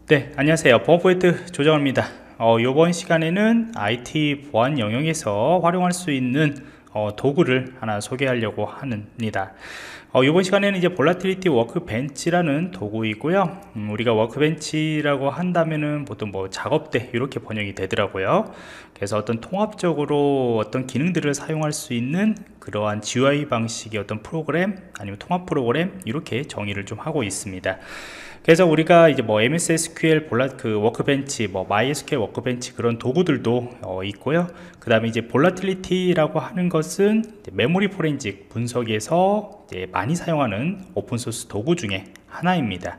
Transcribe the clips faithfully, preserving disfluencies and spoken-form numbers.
네, 안녕하세요. 보안포인트 조정호입니다. 어, 이번 시간에는 아이티 보안 영역에서 활용할 수 있는 어, 도구를 하나 소개하려고 합니다. 어, 이번 시간에는 이제 볼라틸리티 워크벤치라는 도구이고요. 음, 우리가 워크벤치라고 한다면은 보통 뭐 작업대 이렇게 번역이 되더라고요. 그래서 어떤 통합적으로 어떤 기능들을 사용할 수 있는 그러한 지유아이 방식의 어떤 프로그램 아니면 통합 프로그램 이렇게 정의를 좀 하고 있습니다. 그래서 우리가 이제 뭐 엠에스 에스큐엘 볼라 그 워크벤치, 뭐 마이에스큐엘 워크벤치 그런 도구들도 어, 있고요. 그 다음에 이제 볼라틸리티라고 하는 것은 이제 메모리 포렌식 분석에서 이제 많이 사용하는 오픈소스 도구 중에 하나입니다.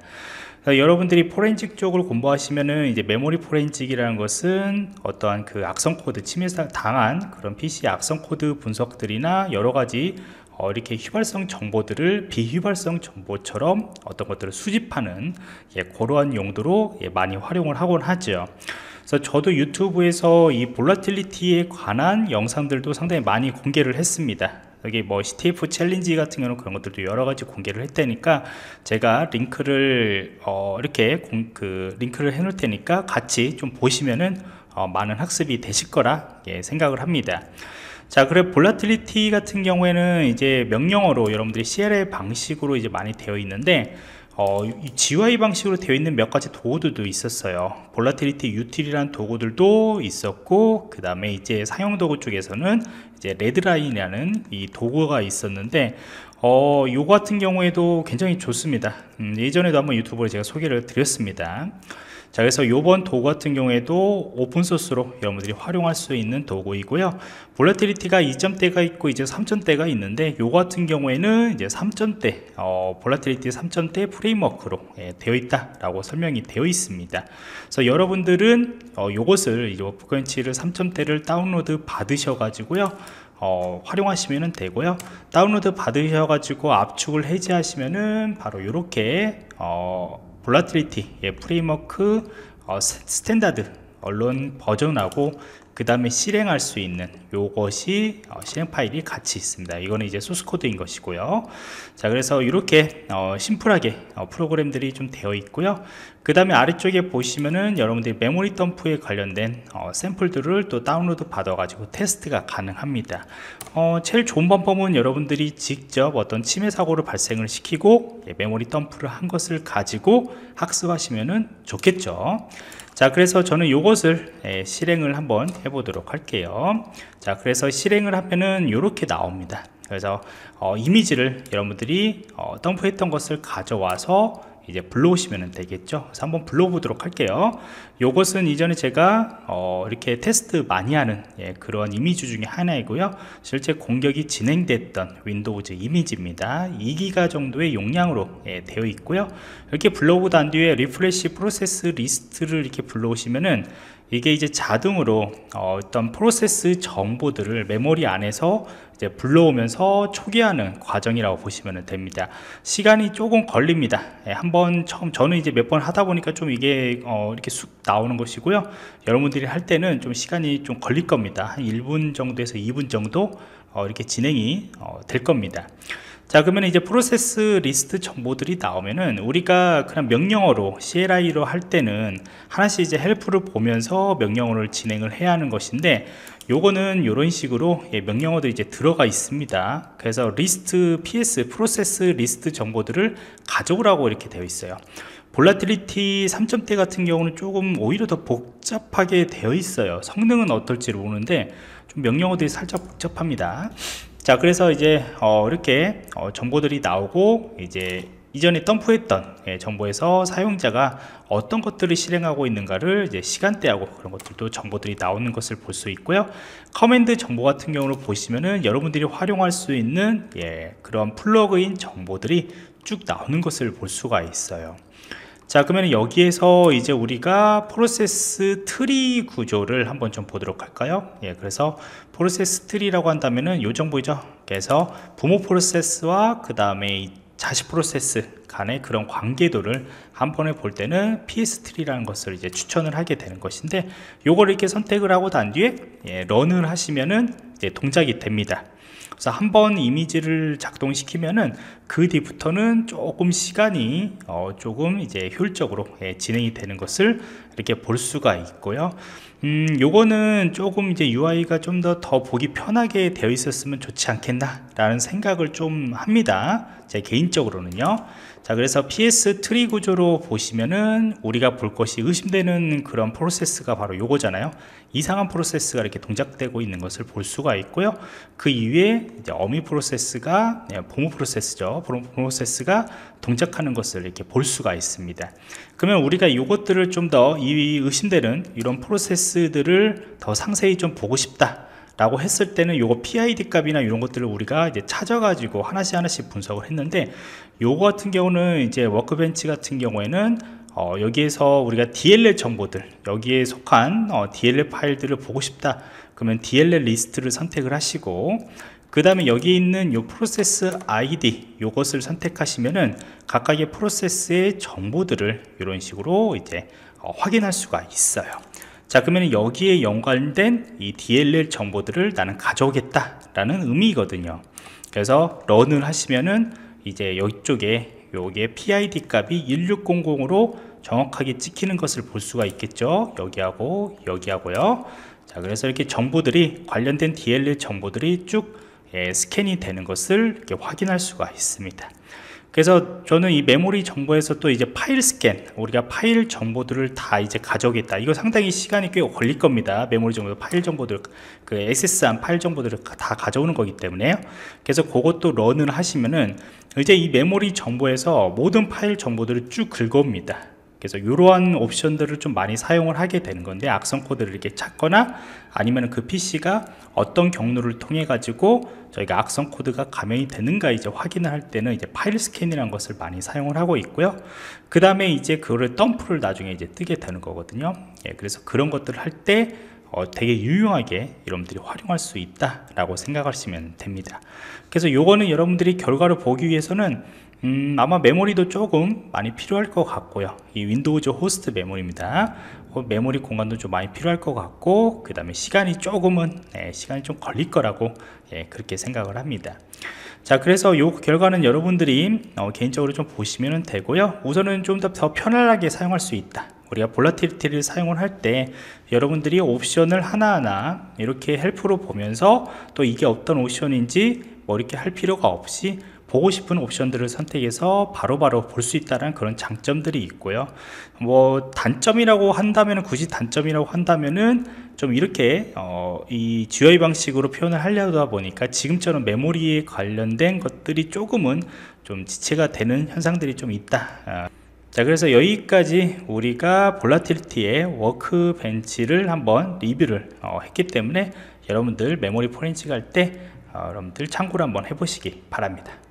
여러분들이 포렌식 쪽을 공부하시면은 이제 메모리 포렌식이라는 것은 어떠한 그 악성 코드 침해 당한 그런 피씨 악성 코드 분석들이나 여러 가지 어, 이렇게 휘발성 정보들을 비휘발성 정보처럼 어떤 것들을 수집하는 예, 그러한 용도로 예, 많이 활용을 하곤 하죠. 그래서 저도 유튜브에서 이 볼라틸리티에 관한 영상들도 상당히 많이 공개를 했습니다. 여기 뭐 씨티에프 챌린지 같은 경우는 그런 것들도 여러 가지 공개를 했다니까 제가 링크를 어, 이렇게 공, 그 링크를 해 놓을 테니까 같이 좀 보시면은 어, 많은 학습이 되실 거라 예, 생각을 합니다. 자, 그래 볼라틸리티 같은 경우에는 이제 명령어로 여러분들이 씨엘엘 방식으로 이제 많이 되어 있는데 어, 지유아이 방식으로 되어 있는 몇 가지 도구들도 있었어요. 볼라틸리티 유틸이라는 도구들도 있었고, 그 다음에 이제 사용 도구 쪽에서는 이제 레드라인이라는 이 도구가 있었는데, 어, 요거 같은 경우에도 굉장히 좋습니다. 음, 예전에도 한번 유튜브로 제가 소개를 드렸습니다. 자, 그래서 요번 도구 같은 경우에도 오픈소스로 여러분들이 활용할 수 있는 도구이고요. 볼라틸리티가 이 점대가 있고 이제 삼 점대가 있는데 요거 같은 경우에는 이제 삼 점대 어, 볼라틸리티 삼 점대 프레임워크로 예, 되어 있다라고 설명이 되어 있습니다. 그래서 여러분들은 어, 요것을 이제 워크벤치를 삼 점대를 다운로드 받으셔 가지고요. 어, 활용하시면 되고요. 다운로드 받으셔가지고 압축을 해제하시면은 바로 이렇게 어, 볼라틸리티 예, 프레임워크 어, 스탠다드 언론 버전하고 그 다음에 실행할 수 있는 요것이 어, 실행 파일이 같이 있습니다. 이거는 이제 소스 코드인 것이고요. 자, 그래서 이렇게 어, 심플하게 어, 프로그램들이 좀 되어 있고요. 그 다음에 아래쪽에 보시면은 여러분들이 메모리 덤프에 관련된 어, 샘플들을 또 다운로드 받아 가지고 테스트가 가능합니다. 어, 제일 좋은 방법은 여러분들이 직접 어떤 침해 사고를 발생을 시키고 예, 메모리 덤프를 한 것을 가지고 학습하시면은 좋겠죠. 자, 그래서 저는 이것을 예, 실행을 한번 해보도록 할게요. 자, 그래서 실행을 하면은 이렇게 나옵니다. 그래서 어, 이미지를 여러분들이 어, 덤프했던 것을 가져와서 이제 불러오시면 되겠죠. 그래서 한번 불러보도록 할게요. 요것은 이전에 제가 어, 이렇게 테스트 많이 하는 예, 그런 이미지 중에 하나이고요. 실제 공격이 진행됐던 윈도우즈 이미지입니다. 이 기가 정도의 용량으로 예, 되어 있고요. 이렇게 불러오고 난 뒤에 리프레시 프로세스 리스트를 이렇게 불러오시면은 이게 이제 자동으로 어, 어떤 프로세스 정보들을 메모리 안에서 이제 불러오면서 초기화하는 과정이라고 보시면 됩니다. 시간이 조금 걸립니다. 예, 한번 처음 저는 이제 몇 번 하다 보니까 좀 이게 어, 이렇게 쑥 나오는 것이고요. 여러분들이 할 때는 좀 시간이 좀 걸릴 겁니다. 한 일 분 정도에서 이 분 정도 어, 이렇게 진행이 어, 될 겁니다. 자, 그러면 이제 프로세스 리스트 정보들이 나오면은 우리가 그냥 명령어로 씨엘아이로 할 때는 하나씩 이제 헬프를 보면서 명령어를 진행을 해야 하는 것인데 요거는 이런 식으로 예, 명령어도 이제 들어가 있습니다. 그래서 리스트 피에스 프로세스 리스트 정보들을 가져오라고 이렇게 되어 있어요. 볼라틸리티 삼 점대 같은 경우는 조금 오히려 더 복잡하게 되어 있어요. 성능은 어떨지 모르는데 좀 명령어들이 살짝 복잡합니다. 자, 그래서 이제 어, 이렇게 어, 정보들이 나오고 이제 이전에 덤프했던 예, 정보에서 사용자가 어떤 것들을 실행하고 있는가를 이제 시간대하고 그런 것들도 정보들이 나오는 것을 볼 수 있고요. 커맨드 정보 같은 경우로 보시면은 여러분들이 활용할 수 있는 예, 그런 플러그인 정보들이 쭉 나오는 것을 볼 수가 있어요. 자, 그러면 여기에서 이제 우리가 프로세스 트리 구조를 한번 좀 보도록 할까요? 예, 그래서 프로세스 트리라고 한다면은 요 정보죠. 그래서 부모 프로세스와 그 다음에 자식 프로세스 간의 그런 관계도를 한 번에 볼 때는 피에스 트리라는 것을 이제 추천을 하게 되는 것인데 요거를 이렇게 선택을 하고 난 뒤에 예, 런을 하시면은 이제 동작이 됩니다. 그래서 한번 이미지를 작동시키면은 그 뒤부터는 조금 시간이 어, 조금 이제 효율적으로 예, 진행이 되는 것을 이렇게 볼 수가 있고요. 음, 요거는 조금 이제 유아이가 좀 더 더 보기 편하게 되어 있었으면 좋지 않겠나 라는 생각을 좀 합니다. 제 개인적으로는요. 자, 그래서 피에스 트리 구조로 보시면은 우리가 볼 것이 의심되는 그런 프로세스가 바로 요거잖아요. 이상한 프로세스가 이렇게 동작되고 있는 것을 볼 수가 있고요. 그 이후에 이제 어미 프로세스가, 보무 프로세스죠. 보무 프로세스가 동작하는 것을 이렇게 볼 수가 있습니다. 그러면 우리가 이것들을 좀 더 이 의심되는 이런 프로세스들을 더 상세히 좀 보고 싶다 라고 했을 때는 요거 피아이디 값이나 이런 것들을 우리가 이제 찾아가지고 하나씩 하나씩 분석을 했는데, 요거 같은 경우는 이제 워크벤치 같은 경우에는 어, 여기에서 우리가 디엘엘 정보들, 여기에 속한 어, 디엘엘 파일들을 보고 싶다 그러면 디엘엘 리스트를 선택을 하시고, 그 다음에 여기 있는 요 프로세스 아이디 요것을 선택하시면은 각각의 프로세스의 정보들을 이런 식으로 이제 어, 확인할 수가 있어요. 자, 그러면 여기에 연관된 이 디엘엘 정보들을 나는 가져오겠다 라는 의미거든요. 그래서 런을 하시면은 이제 이쪽에 요게 피아이디 값이 일육공공으로 정확하게 찍히는 것을 볼 수가 있겠죠. 여기하고 여기하고요. 자, 그래서 이렇게 정보들이 관련된 디엘엘 정보들이 쭉 예, 스캔이 되는 것을 이렇게 확인할 수가 있습니다. 그래서 저는 이 메모리 정보에서 또 이제 파일 스캔, 우리가 파일 정보들을 다 이제 가져오겠다. 이거 상당히 시간이 꽤 걸릴 겁니다. 메모리 정보, 파일 정보들, 그 액세스한 파일 정보들을 다 가져오는 거기 때문에요. 그래서 그것도 런을 하시면은 이제 이 메모리 정보에서 모든 파일 정보들을 쭉 긁어옵니다. 그래서 이러한 옵션들을 좀 많이 사용을 하게 되는 건데, 악성 코드를 이렇게 찾거나 아니면 그 피씨가 어떤 경로를 통해 가지고 저희가 악성 코드가 감염이 되는가 이제 확인을 할 때는 이제 파일 스캔이라는 것을 많이 사용을 하고 있고요. 그 다음에 이제 그거를 덤프를 나중에 이제 뜨게 되는 거거든요. 예, 그래서 그런 것들을 할 때 어, 되게 유용하게 여러분들이 활용할 수 있다라고 생각하시면 됩니다. 그래서 요거는 여러분들이 결과를 보기 위해서는 음, 아마 메모리도 조금 많이 필요할 것 같고요. 이 윈도우즈 호스트 메모리입니다. 어, 메모리 공간도 좀 많이 필요할 것 같고, 그 다음에 시간이 조금은 네, 시간이 좀 걸릴 거라고 예, 그렇게 생각을 합니다. 자, 그래서 요 결과는 여러분들이 어, 개인적으로 좀 보시면 되고요. 우선은 좀 더 더 편안하게 사용할 수 있다. 우리가 볼라틸리티를 사용을 할 때 여러분들이 옵션을 하나하나 이렇게 헬프로 보면서 또 이게 어떤 옵션인지 뭐 이렇게 할 필요가 없이 보고 싶은 옵션들을 선택해서 바로바로 볼 수 있다는 그런 장점들이 있고요. 뭐 단점이라고 한다면, 굳이 단점이라고 한다면은 좀 이렇게 어, 이 지유아이 방식으로 표현을 하려다 보니까 지금처럼 메모리에 관련된 것들이 조금은 좀 지체가 되는 현상들이 좀 있다. 어. 자, 그래서 여기까지 우리가 볼라틸리티의 워크벤치를 한번 리뷰를 어, 했기 때문에 여러분들 메모리 포렌식 할 때 어, 여러분들 참고를 한번 해보시기 바랍니다.